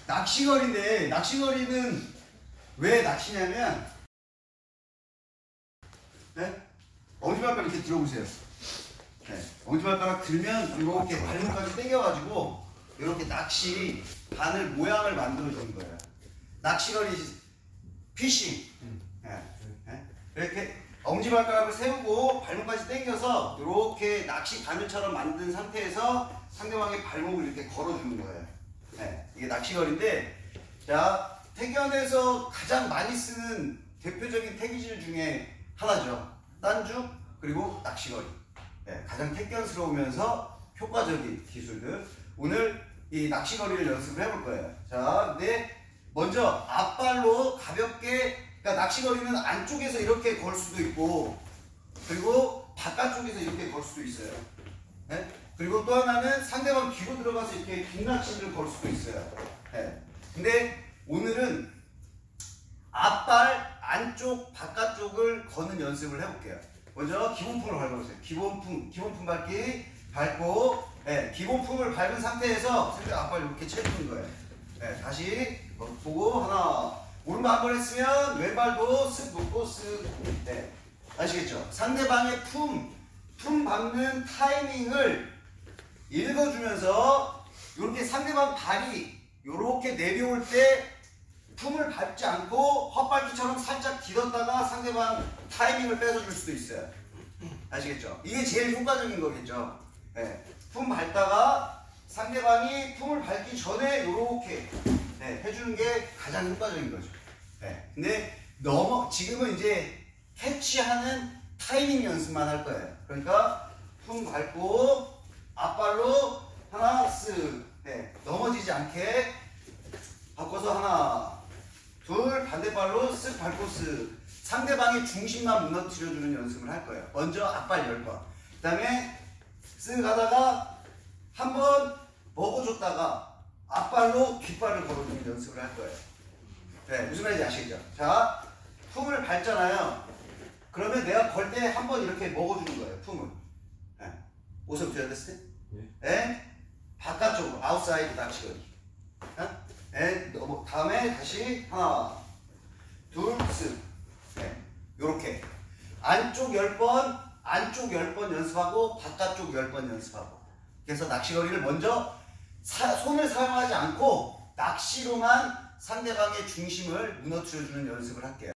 낚시거리인데 낚시거리는 왜 낚시냐면 네? 엄지발가락 이렇게 들어보세요. 네. 엄지발가락 들면 이렇게 발목까지 당겨가지고 이렇게 낚시 바늘 모양을 만들어주는 거예요. 낚시거리 피싱. 네. 네. 이렇게 엄지발가락을 세우고 발목까지 당겨서 이렇게 낚시 바늘처럼 만든 상태에서 상대방의 발목을 이렇게 걸어주는 거예요. 네. 이게 낚시거리인데, 자, 태견에서 가장 많이 쓰는 대표적인 태기질 중에 하나죠. 딴죽 그리고 낚시거리. 네. 가장 태견스러우면서 효과적인 기술들. 오늘 이 낚시거리를 연습을 해볼 거예요. 자, 근데 먼저 앞발로 가볍게, 그러니까 낚시거리는 안쪽에서 이렇게 걸 수도 있고, 그리고 바깥쪽에서 이렇게 걸 수도 있어요. 네? 그리고 또 하나는 상대방 뒤로 들어가서 이렇게 빈낚시를 걸 수도 있어요. 네. 근데 오늘은 앞발 안쪽 바깥쪽을 거는 연습을 해볼게요. 먼저 기본품을 밟아보세요. 기본품 밟기 밟고, 네, 기본품을 밟은 상태에서 상대방 앞발 이렇게 채주는 거예요. 네, 다시 보고 하나, 오른발 한 번 했으면 왼발도 쓱 놓고 쓱. 네, 아시겠죠? 상대방의 품 밟는 타이밍을 읽어주면서 이렇게 상대방 발이 이렇게 내려올 때 품을 밟지 않고 헛밟기처럼 살짝 디뎠다가 상대방 타이밍을 뺏어줄 수도 있어요. 아시겠죠? 이게 제일 효과적인 거겠죠. 네, 품 밟다가 상대방이 품을 밟기 전에 이렇게 네, 해주는 게 가장 효과적인 거죠. 네, 근데 지금은 이제 캐치하는 타이밍 연습만 할 거예요. 그러니까 품 밟고 앞발로 하나 쓱, 네, 넘어지지 않게 바꿔서 하나 둘, 반대발로 쓱 밟고 쓱, 상대방의 중심만 무너뜨려주는 연습을 할 거예요. 먼저 앞발 10번, 그 다음에 쓱 하다가 한번 먹어줬다가 앞발로 뒷발을 걸어주는 연습을 할 거예요. 네, 무슨 말인지 아시겠죠? 자, 품을 밟잖아요. 그러면 내가 걸 때 한번 이렇게 먹어주는 거예요. 품을. 네. 옷을 들여댔을 때? 네. 바깥쪽으로, 아웃사이드 낚시거리. 네. 다음에 다시 하나, 둘, 쓱. 네. 요렇게. 안쪽 10번, 안쪽 10번 연습하고, 바깥쪽 10번 연습하고. 그래서 낚시거리를 먼저 손을 사용하지 않고, 낚시로만 상대방의 중심을 무너뜨려주는 연습을 할게요.